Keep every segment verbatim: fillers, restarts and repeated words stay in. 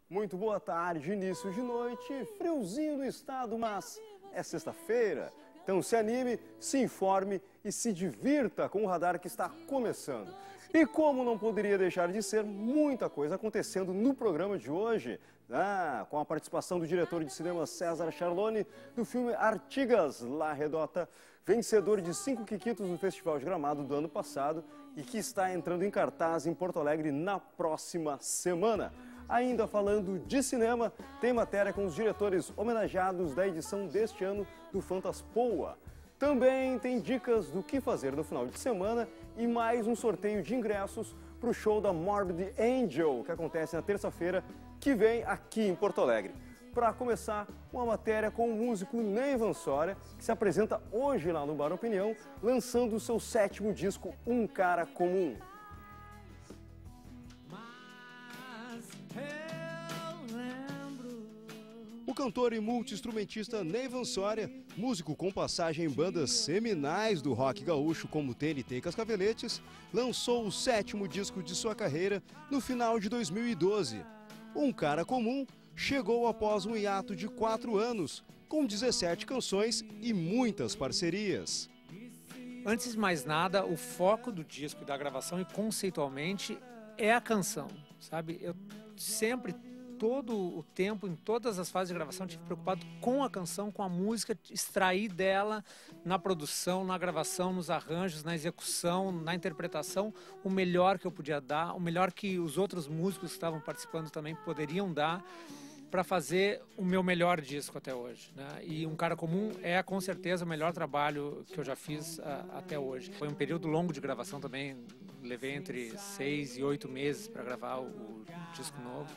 Muito boa tarde, início de noite, friozinho no estado, mas é sexta-feira. Então se anime, se informe e se divirta com o radar que está começando. E como não poderia deixar de ser, muita coisa acontecendo no programa de hoje. Ah, com a participação do diretor de cinema César Charlone, do filme Artigas La Redota, vencedor de cinco Quiquitos no Festival de Gramado do ano passado e que está entrando em cartaz em Porto Alegre na próxima semana. Ainda falando de cinema, tem matéria com os diretores homenageados da edição deste ano do Fantaspoa. Também tem dicas do que fazer no final de semana e mais um sorteio de ingressos para o show da Morbid Angel, que acontece na terça-feira, que vem aqui em Porto Alegre. Para começar, uma matéria com o músico Ney Vansória, que se apresenta hoje lá no Bar Opinião, lançando o seu sétimo disco, Um Cara Comum. O cantor e multi-instrumentista Ney Vansória, músico com passagem em bandas seminais do rock gaúcho como T N T e Cascaveletes, lançou o sétimo disco de sua carreira no final de dois mil e doze. Um Cara Comum chegou após um hiato de quatro anos, com dezessete canções e muitas parcerias. Antes de mais nada, o foco do disco e da gravação, e conceitualmente, é a canção, sabe? Eu sempre, todo o tempo, em todas as fases de gravação, tive preocupado com a canção, com a música, extrair dela na produção, na gravação, nos arranjos, na execução, na interpretação, o melhor que eu podia dar, o melhor que os outros músicos que estavam participando também poderiam dar, para fazer o meu melhor disco até hoje, né? E Um Cara Comum é com certeza o melhor trabalho que eu já fiz uh, até hoje. Foi um período longo de gravação também, levei entre seis e oito meses para gravar o, o disco novo.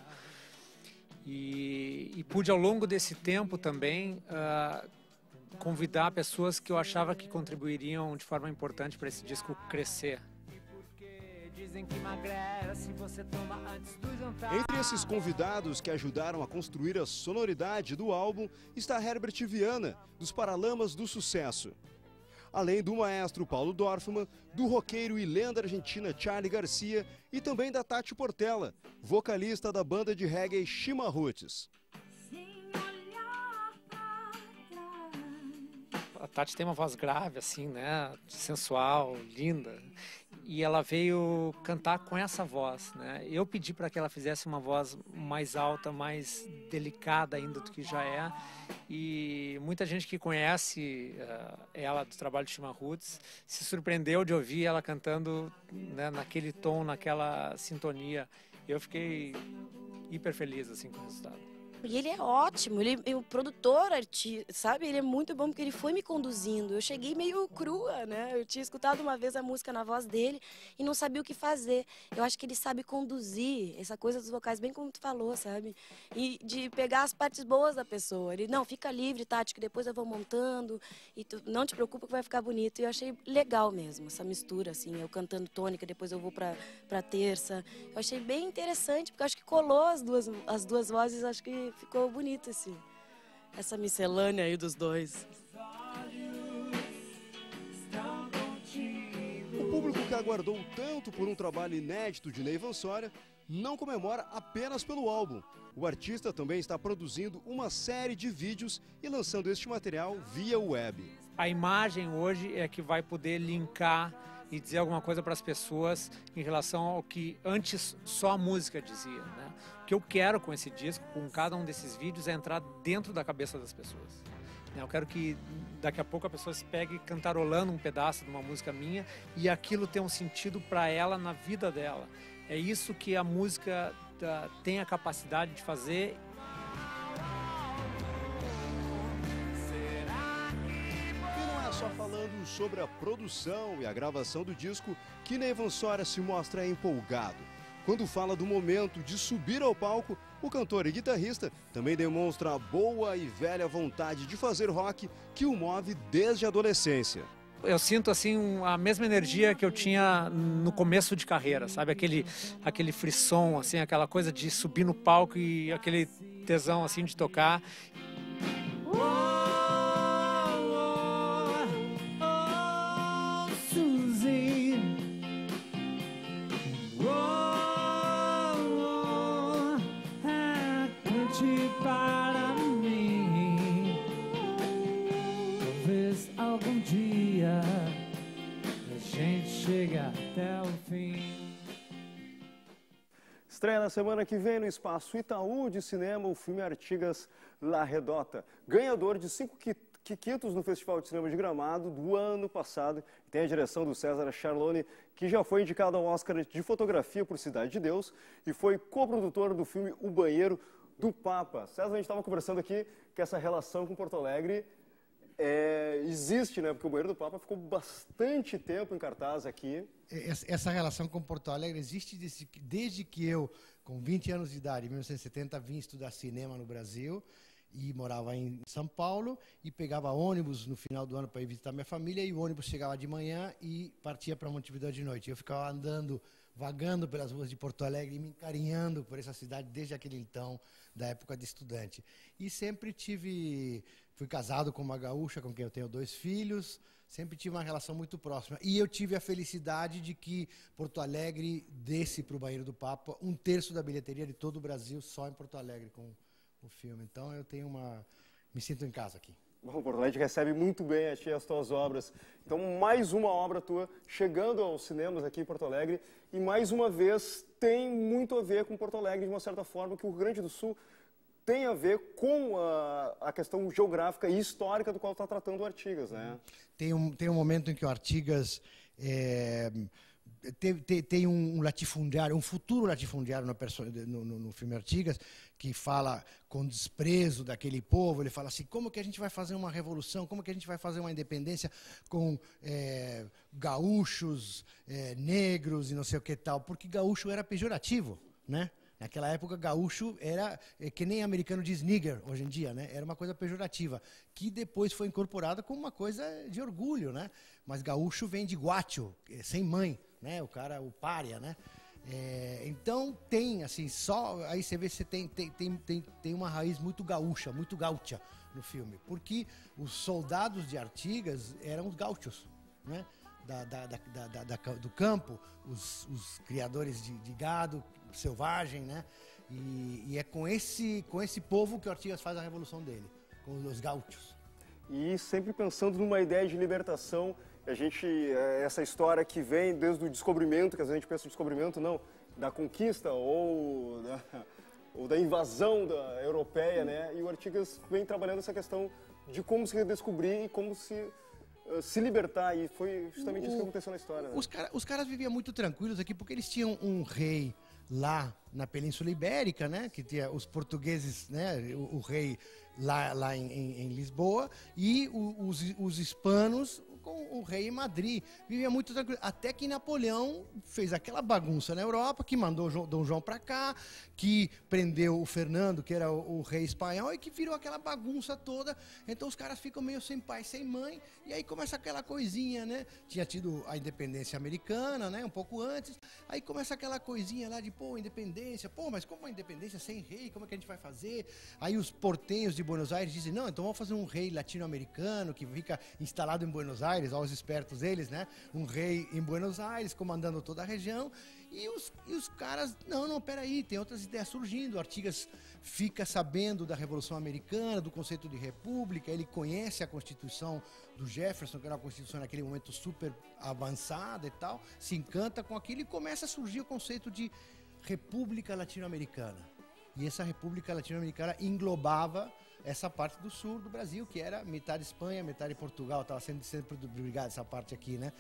E, e pude ao longo desse tempo também uh, convidar pessoas que eu achava que contribuiriam de forma importante para esse disco crescer. Entre esses convidados que ajudaram a construir a sonoridade do álbum está Herbert Viana, dos Paralamas do Sucesso. Além do maestro Paulo Dorfman, do roqueiro e lenda argentina Charly Garcia e também da Tati Portela, vocalista da banda de reggae Chima Roots. A Tati tem uma voz grave, assim, né, sensual, linda, e ela veio cantar com essa voz, né? Eu pedi para que ela fizesse uma voz mais alta, mais delicada ainda do que já é, e muita gente que conhece uh, ela do trabalho de Chima Roots se surpreendeu de ouvir ela cantando, né, naquele tom, naquela sintonia. Eu fiquei hiper feliz assim com o resultado. E ele é ótimo, ele é o produtor, artista, sabe? Ele é muito bom porque ele foi me conduzindo. Eu cheguei meio crua, né? Eu tinha escutado uma vez a música na voz dele e não sabia o que fazer. Eu acho que ele sabe conduzir essa coisa dos vocais, bem como tu falou, sabe? E de pegar as partes boas da pessoa. Ele, não, fica livre, Tati, que depois eu vou montando e tu não te preocupa que vai ficar bonito. E eu achei legal mesmo, essa mistura, assim, eu cantando tônica, depois eu vou pra, pra terça. Eu achei bem interessante, porque eu acho que colou as duas, as duas vozes, acho que ficou bonito esse, essa miscelânea aí dos dois. O público que aguardou tanto por um trabalho inédito de Ney Vansória não comemora apenas pelo álbum. O artista também está produzindo uma série de vídeos e lançando este material via web. A imagem hoje é que vai poder linkar e dizer alguma coisa para as pessoas em relação ao que antes só a música dizia, né? O que eu quero com esse disco, com cada um desses vídeos, é entrar dentro da cabeça das pessoas. Eu quero que daqui a pouco a pessoa se pegue cantarolando um pedaço de uma música minha e aquilo tenha um sentido para ela na vida dela. É isso que a música uh, tem a capacidade de fazer. Só falando sobre a produção e a gravação do disco que Ney Vansória se mostra empolgado. Quando fala do momento de subir ao palco, o cantor e guitarrista também demonstra a boa e velha vontade de fazer rock que o move desde a adolescência. Eu sinto assim a mesma energia que eu tinha no começo de carreira, sabe? Aquele, aquele frisson, assim, aquela coisa de subir no palco e aquele tesão assim de tocar. Estreia na semana que vem no Espaço Itaú de Cinema o filme Artigas La Redota, ganhador de cinco Quiquitos no Festival de Cinema de Gramado do ano passado. Tem a direção do César Charlone, que já foi indicado ao Oscar de fotografia por Cidade de Deus e foi coprodutor do filme O Banheiro do Papa. César, a gente estava conversando aqui que essa relação com Porto Alegre é, existe, né? Porque o Banheiro do Papa ficou bastante tempo em cartaz aqui. Essa relação com Porto Alegre existe desde, desde que eu, com vinte anos de idade, em mil novecentos e setenta, vim estudar cinema no Brasil e morava em São Paulo e pegava ônibus no final do ano para ir visitar minha família e o ônibus chegava de manhã e partia para Montevidéu de noite. Eu ficava andando, vagando pelas ruas de Porto Alegre e me encarinhando por essa cidade desde aquele então, da época de estudante. E sempre tive, fui casado com uma gaúcha com quem eu tenho dois filhos, sempre tive uma relação muito próxima. E eu tive a felicidade de que Porto Alegre desse para o Banheiro do Papa um terço da bilheteria de todo o Brasil só em Porto Alegre com o filme. Então eu tenho uma... me sinto em casa aqui. Bom, Porto Alegre recebe muito bem a ti as tuas obras. Então, mais uma obra tua chegando aos cinemas aqui em Porto Alegre e, mais uma vez, tem muito a ver com Porto Alegre, de uma certa forma, que o Rio Grande do Sul tem a ver com a, a questão geográfica e histórica do qual está tratando o Artigas, né? Tem um, tem um momento em que o Artigas é, tem, tem, tem um latifundiário, um futuro latifundiário no, no, no, no filme Artigas, que fala com desprezo daquele povo. Ele fala assim, como que a gente vai fazer uma revolução, como que a gente vai fazer uma independência com é, gaúchos, é, negros e não sei o que tal, porque gaúcho era pejorativo, né? Naquela época, gaúcho era, é, que nem americano diz nigger hoje em dia, né? Era uma coisa pejorativa, que depois foi incorporada como uma coisa de orgulho, né? Mas gaúcho vem de guacho, sem mãe, né? O cara, o pária, né? É, então tem, assim, só, aí você vê, você tem, tem, tem, tem, tem uma raiz muito gaúcha, muito gaúcha no filme, porque os soldados de Artigas eram os gaúchos, né? Da, da, da, da, da, do campo, os, os criadores de, de gado selvagem, né? E, e é com esse, com esse povo que o Artigas faz a revolução dele, com os gaúchos. E sempre pensando numa ideia de libertação, a gente, essa história que vem desde o descobrimento, que às vezes a gente pensa no descobrimento, não, da conquista ou da, ou da invasão da europeia, né? E o Artigas vem trabalhando essa questão de como se redescobrir e como se se libertar, e foi justamente o, isso que aconteceu na história. Né? Os, cara, os caras viviam muito tranquilos aqui, porque eles tinham um rei lá na Península Ibérica, né, que tinha os portugueses, né, o, o rei lá, lá em, em, em Lisboa, e o, os, os hispanos com o rei em Madrid. Vivia muito tranquilo. Até que Napoleão fez aquela bagunça na Europa, que mandou Dom João para cá, que prendeu o Fernando, que era o, o rei espanhol, e que virou aquela bagunça toda. Então os caras ficam meio sem pai, sem mãe, e aí começa aquela coisinha, né? Tinha tido a independência americana, né? Um pouco antes. Aí começa aquela coisinha lá de, pô, independência. Pô, mas como a independência sem rei? Como é que a gente vai fazer? Aí os portenhos de Buenos Aires dizem, não, então vamos fazer um rei latino-americano que fica instalado em Buenos Aires, aos espertos eles, né? Um rei em Buenos Aires, comandando toda a região. E os, e os caras, não, não, peraí, tem outras ideias surgindo. O Artigas fica sabendo da Revolução Americana, do conceito de república, ele conhece a Constituição do Jefferson, que era uma Constituição naquele momento super avançada e tal, se encanta com aquilo e começa a surgir o conceito de República Latino-Americana. E essa República Latino-Americana englobava essa parte do sul do Brasil, que era metade Espanha, metade Portugal, estava sendo sempre brigada essa parte aqui, né?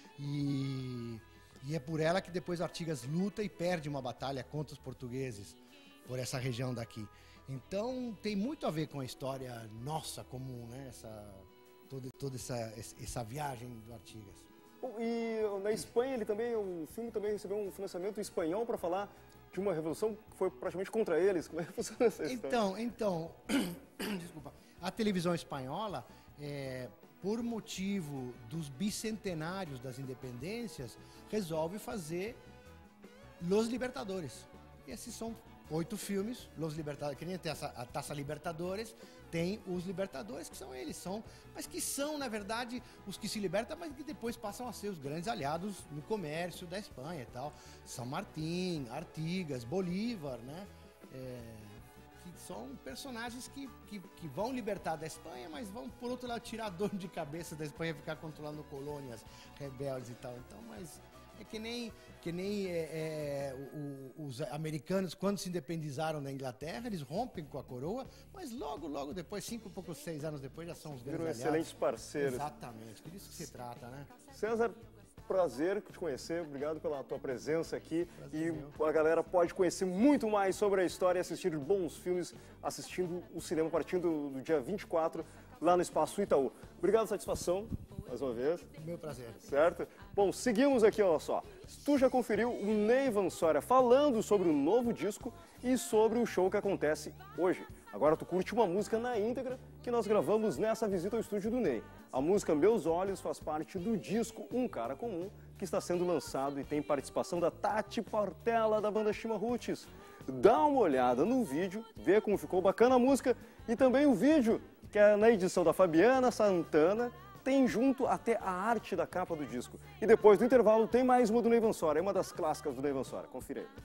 E, e é por ela que depois Artigas luta e perde uma batalha contra os portugueses, por essa região daqui. Então tem muito a ver com a história nossa comum, né? Essa, toda toda essa, essa viagem do Artigas. E na Espanha ele também, o filme também recebeu um financiamento espanhol para falar de uma revolução que foi praticamente contra eles. Como é que funciona essa história? Então, então desculpa, a televisão espanhola, é, por motivo dos bicentenários das independências, resolve fazer Los Libertadores. E esses são oito filmes, Los Libertadores, que nem tem essa, a Taça Libertadores, tem os Libertadores, que são eles, são, mas que são, na verdade, os que se libertam, mas que depois passam a ser os grandes aliados no comércio da Espanha e tal. São Martín, Artigas, Bolívar, né? É, que são personagens que, que, que vão libertar da Espanha, mas vão, por outro lado, tirar a dor de cabeça da Espanha, ficar controlando colônias rebeldes e tal. Então, mas É que nem, que nem é, é, o, o, os americanos, quando se independizaram da Inglaterra, eles rompem com a coroa, mas logo, logo depois, cinco, poucos, seis anos depois, já são os grandes Viram aliados. excelentes parceiros. Exatamente, por isso que se trata, né? César, prazer te conhecer, obrigado pela tua presença aqui. Prazer E meu. a galera pode conhecer muito mais sobre a história e assistir bons filmes, assistindo o cinema, partindo do dia vinte e quatro, lá no Espaço Itaú. Obrigado, satisfação, mais uma vez. Meu prazer. Certo? Bom, seguimos aqui, olha só. Tu já conferiu o Ney Vansória falando sobre o novo disco e sobre o show que acontece hoje. Agora tu curte uma música na íntegra que nós gravamos nessa visita ao estúdio do Ney. A música Meus Olhos faz parte do disco Um Cara Comum, que está sendo lançado e tem participação da Tati Portela, da banda Chima Roots. Dá uma olhada no vídeo, vê como ficou bacana a música e também o vídeo, que é na edição da Fabiana Santana, tem junto até a arte da capa do disco. E depois do intervalo tem mais uma do Ney Vansória, é uma das clássicas do Ney Vansória. Confira aí.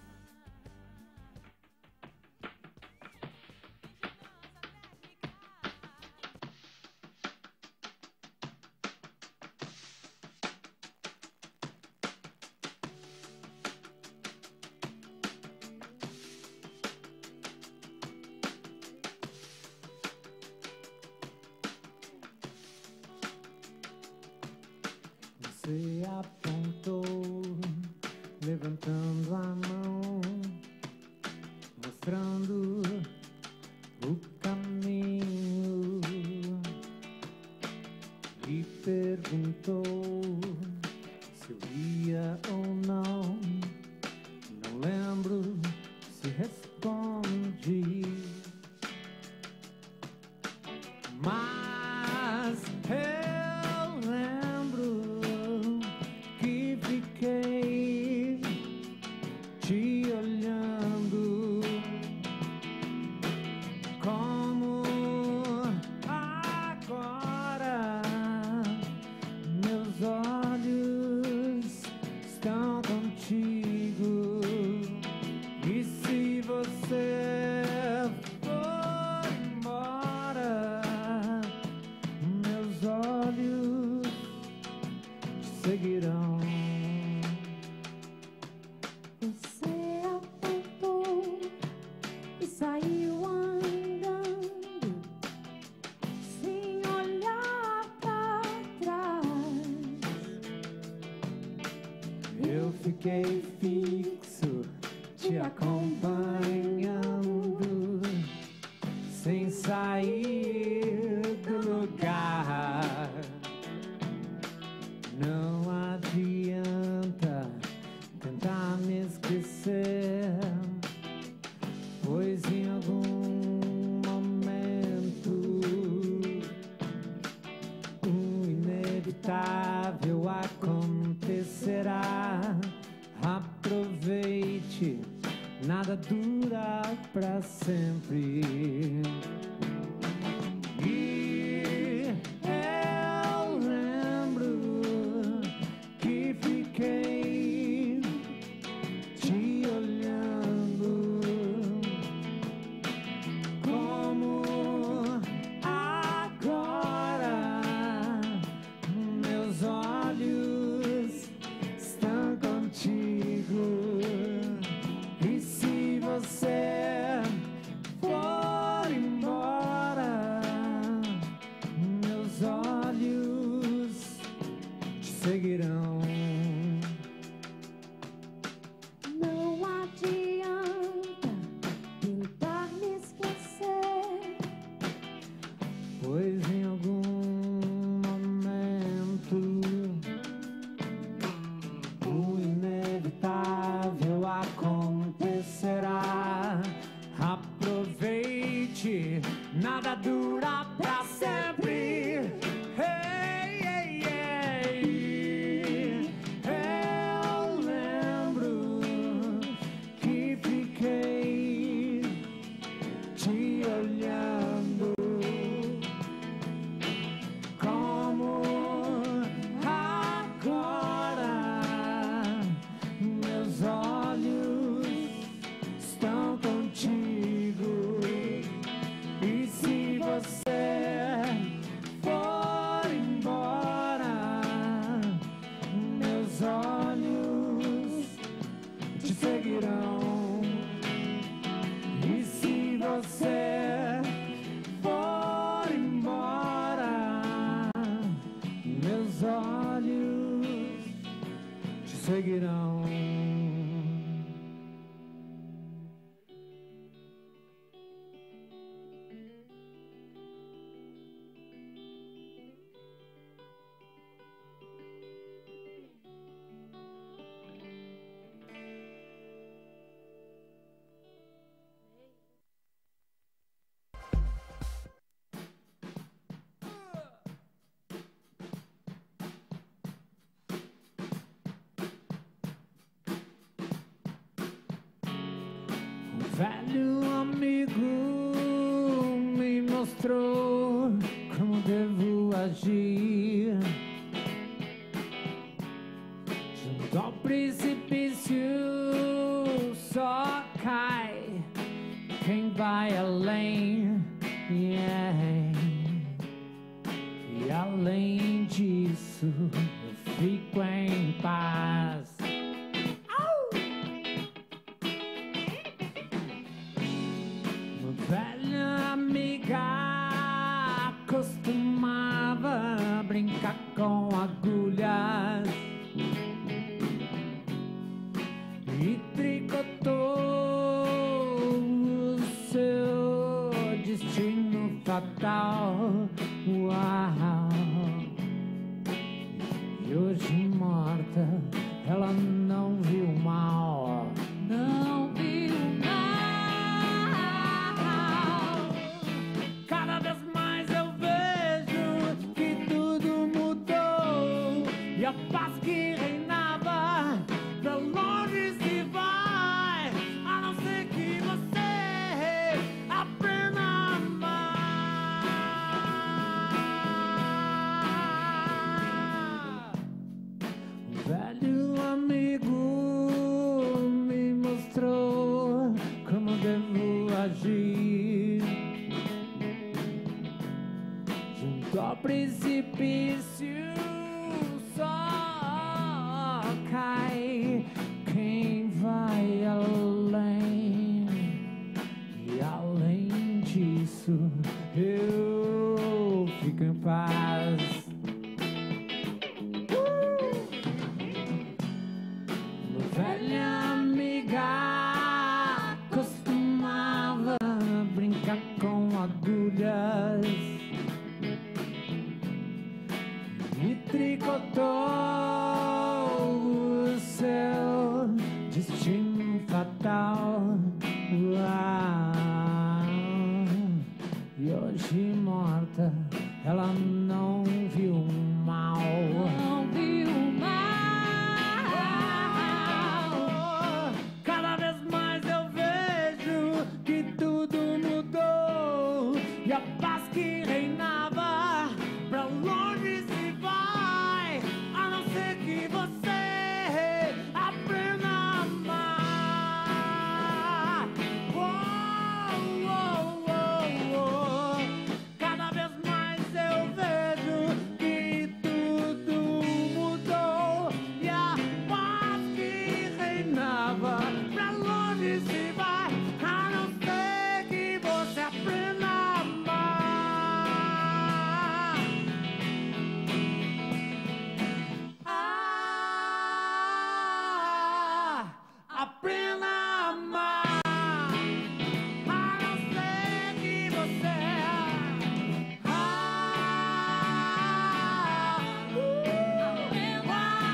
Você apontou, levantando a mão, mostrando o caminho, e perguntou se eu ia ou não. Não lembro se respondi, mas eu lembro que fiquei te olhando, como agora meus olhos estão contigo. E se você for embora, meus olhos te seguirão. Você apontou e saiu andando, sem olhar pra trás. Eu fiquei fixo, te acompanhando, sem sair do lugar. Não adianta tentar me esquecer, pois em algum momento o inevitável acontecerá. Aproveite, nada dura pra sempre. E eu lembro que fiquei te olhando, como agora meus olhos estão contigo. E se você for embora, meus olhos te seguirão. Não adianta tentar me esquecer, Pois em algum momento o inevitável acontecerá. Aproveite, nada dura pra sempre. Hey, hey, hey. Eu lembro que fiquei te olhando, como agora meus olhos estão contigo. E se você velho amigo me mostrou como devo agir. Junto ao precipício só cai quem vai além. Yeah. E além disso, eu fico em paz. Velha amiga costumava brincar com agulhas e tricotou o seu destino fatal. Uau! E hoje morta, ela não viu mal, não viu mal. E a paz que reinava pra longe se vai, a não ser que você aprenda a amar. Um velho amigo me mostrou como devo agir. Junto ao precipício só cai quem vai além. E além disso, eu fico em paz. Uh! Uma velha amiga costumava brincar com agulhas e tricotou o seu destino fatal. Uau. E hoje morta, ela não viu mal, não viu mal. Cada vez mais eu vejo que tudo mudou e a paz que reinava pra longe se vai, a não ser que você aprenda a amar. Oh, oh, oh, oh. Cada vez mais eu vejo que tudo mudou e a paz que reinava pra longe se vai, a não ser que você aprenda a amar. Ah, aprenda a amar, a não ser que você ah, uh, aprenda a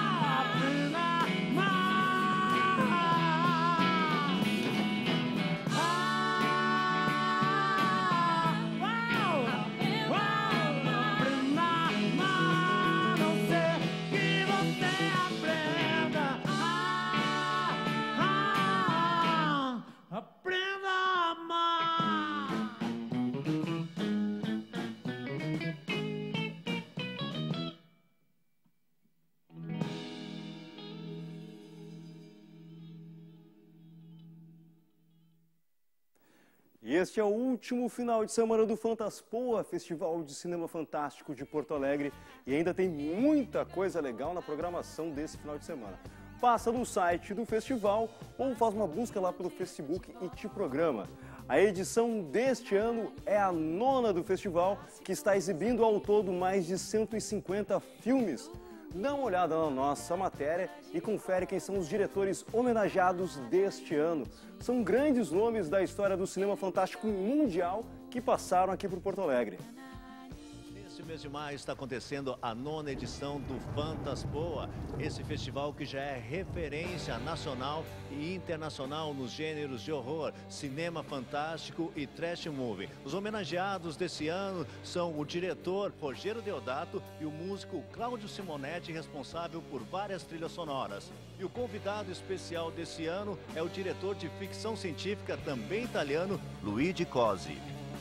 E este é o último final de semana do Fantaspoa, Festival de Cinema Fantástico de Porto Alegre. E ainda tem muita coisa legal na programação desse final de semana. Passa no site do festival ou faz uma busca lá pelo Facebook e te programa. A edição deste ano é a nona do festival, que está exibindo ao todo mais de cento e cinquenta filmes. Dá uma olhada na nossa matéria e confere quem são os diretores homenageados deste ano. São grandes nomes da história do cinema fantástico mundial que passaram aqui por Porto Alegre. Neste mês de maio está acontecendo a nona edição do Fantaspoa, esse festival que já é referência nacional e internacional nos gêneros de horror, cinema fantástico e trash movie. Os homenageados desse ano são o diretor Rogério Deodato e o músico Cláudio Simonetti, responsável por várias trilhas sonoras. E o convidado especial desse ano é o diretor de ficção científica, também italiano, Luigi Cosi.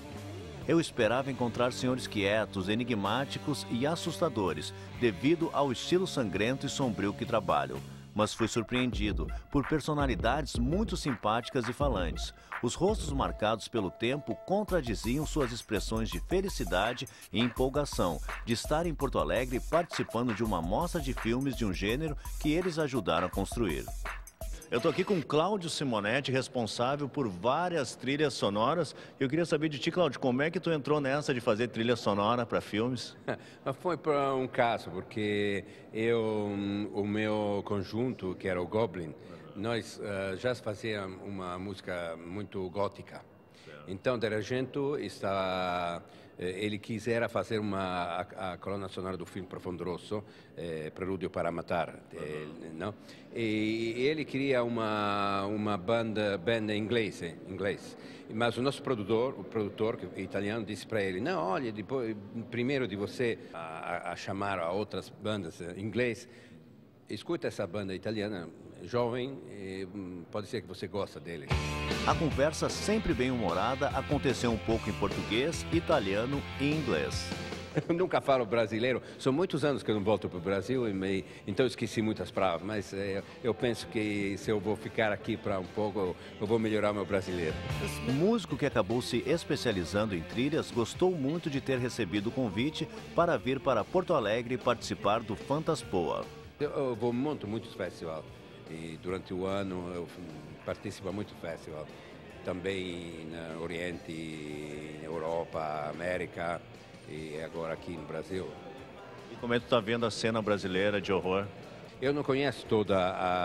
Eu esperava encontrar senhores quietos, enigmáticos e assustadores, devido ao estilo sangrento e sombrio que trabalham. Mas fui surpreendido por personalidades muito simpáticas e falantes. Os rostos marcados pelo tempo contradiziam suas expressões de felicidade e empolgação de estar em Porto Alegre participando de uma mostra de filmes de um gênero que eles ajudaram a construir. Eu estou aqui com Cláudio Simonetti, responsável por várias trilhas sonoras. Eu queria saber de ti, Cláudio, como é que tu entrou nessa de fazer trilha sonora para filmes? Foi por um caso, porque eu, o meu conjunto, que era o Goblin, nós uh, já fazíamos uma música muito gótica. Então, de repente, está, ele quisera fazer uma, a, a coluna sonora do filme Profundo Rosso, eh, Prelúdio para Matar, eh, não? E ele queria uma, uma banda, banda inglês, inglês. Mas o nosso produtor, o produtor italiano, disse para ele: não, olha, depois, primeiro de você a, a chamar a outras bandas inglês, escuta essa banda italiana, jovem, pode ser que você gosta dele. A conversa, sempre bem-humorada, aconteceu um pouco em português, italiano e inglês. Eu nunca falo brasileiro, são muitos anos que eu não volto para o Brasil, e me, então esqueci muitas palavras, mas é, eu penso que se eu vou ficar aqui para um pouco, eu vou melhorar meu brasileiro. O músico que acabou se especializando em trilhas gostou muito de ter recebido o convite para vir para Porto Alegre participar do Fantaspoa. Eu, eu vou muito, muitos festivais. E durante o ano eu participo muito do festival, também no Oriente, Europa, América e agora aqui no Brasil. E como é que tu está vendo a cena brasileira de horror? Eu não conheço todas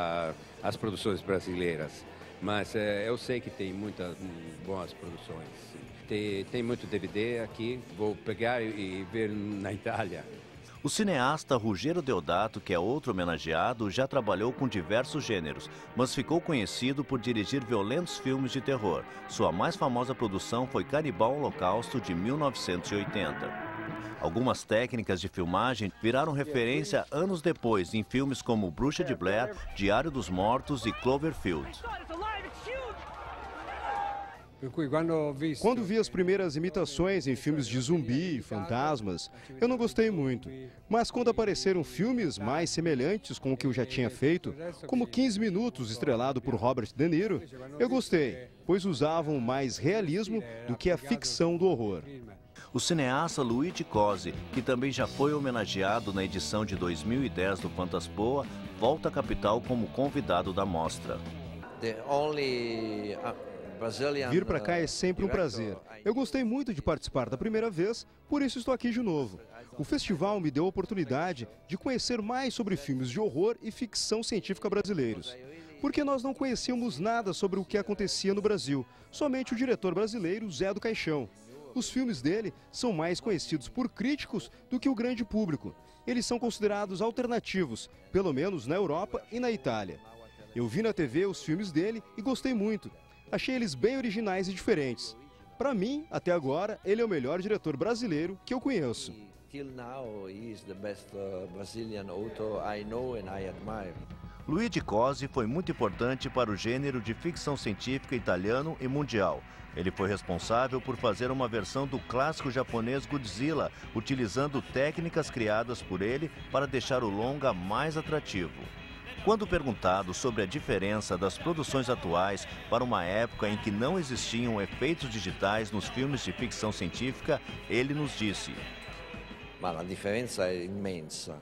as produções brasileiras, mas é, eu sei que tem muitas boas produções. Tem, tem muito D V D aqui, vou pegar e ver na Itália. O cineasta Rogério Deodato, que é outro homenageado, já trabalhou com diversos gêneros, mas ficou conhecido por dirigir violentos filmes de terror. Sua mais famosa produção foi Canibal Holocausto, de mil novecentos e oitenta. Algumas técnicas de filmagem viraram referência anos depois em filmes como Bruxa de Blair, Diário dos Mortos e Cloverfield. Quando vi as primeiras imitações em filmes de zumbi e fantasmas, eu não gostei muito. Mas quando apareceram filmes mais semelhantes com o que eu já tinha feito, como quinze minutos estrelado por Robert De Niro, eu gostei, pois usavam mais realismo do que a ficção do horror. O cineasta Luigi Cosi, que também já foi homenageado na edição de dois mil e dez do Fantaspoa, volta à capital como convidado da mostra. Vir para cá é sempre um prazer. Eu gostei muito de participar da primeira vez, por isso estou aqui de novo. O festival me deu a oportunidade de conhecer mais sobre filmes de horror e ficção científica brasileiros. Porque nós não conhecíamos nada sobre o que acontecia no Brasil, somente o diretor brasileiro Zé do Caixão. Os filmes dele são mais conhecidos por críticos do que o grande público. Eles são considerados alternativos, pelo menos na Europa e na Itália. Eu vi na T V os filmes dele e gostei muito. Achei eles bem originais e diferentes. Para mim, até agora, ele é o melhor diretor brasileiro que eu conheço. Luigi Cosi foi muito importante para o gênero de ficção científica italiano e mundial. Ele foi responsável por fazer uma versão do clássico japonês Godzilla, utilizando técnicas criadas por ele para deixar o longa mais atrativo. Quando perguntado sobre a diferença das produções atuais para uma época em que não existiam efeitos digitais nos filmes de ficção científica, ele nos disse: a diferença é imensa.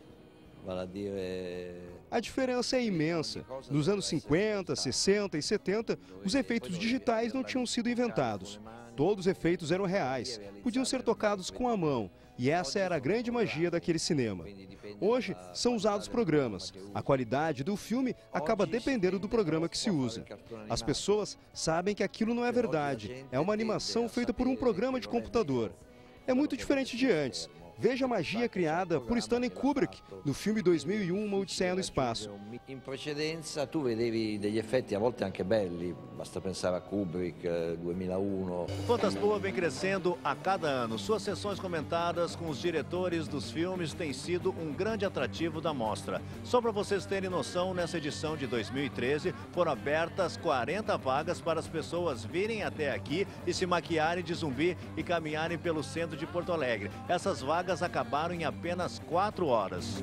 A diferença é imensa. Nos anos cinquenta, sessenta e setenta, os efeitos digitais não tinham sido inventados. Todos os efeitos eram reais, podiam ser tocados com a mão, e essa era a grande magia daquele cinema. Hoje, são usados programas. A qualidade do filme acaba dependendo do programa que se usa. As pessoas sabem que aquilo não é verdade, é uma animação feita por um programa de computador. É muito diferente de antes. veja a magia criada por Stanley Kubrick no filme dois mil e um, Uma Odisseia no Espaço. In precedenza tu vedevi degli effetti a volte anche belli, basta pensare a Kubrick, eh, duemilauno. O Fantaspoa vem crescendo a cada ano. Suas sessões comentadas com os diretores dos filmes têm sido um grande atrativo da mostra. Só para vocês terem noção, nessa edição de dois mil e treze foram abertas quarenta vagas para as pessoas virem até aqui e se maquiarem de zumbi e caminharem pelo centro de Porto Alegre. Essas vagas acabaram em apenas quatro horas.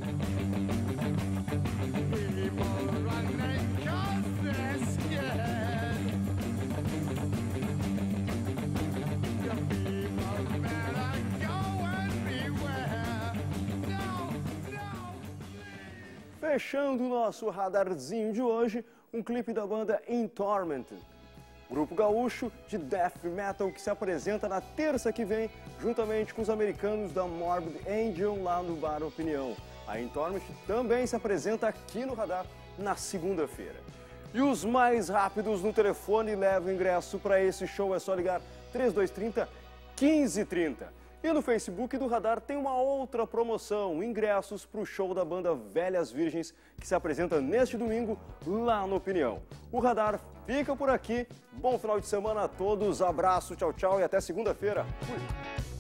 Fechando o nosso radarzinho de hoje, um clipe da banda In Tormented, grupo gaúcho de death metal que se apresenta na terça que vem, juntamente com os americanos da Morbid Angel lá no Bar Opinião. A In Tormented também se apresenta aqui no Radar na segunda-feira. E os mais rápidos no telefone levam ingresso para esse show, é só ligar trinta e dois trinta, quinze trinta. E no Facebook do Radar tem uma outra promoção, ingressos para o show da banda Velhas Virgens, que se apresenta neste domingo lá no Opinião. O Radar fica por aqui, bom final de semana a todos, abraço, tchau, tchau e até segunda-feira. Fui!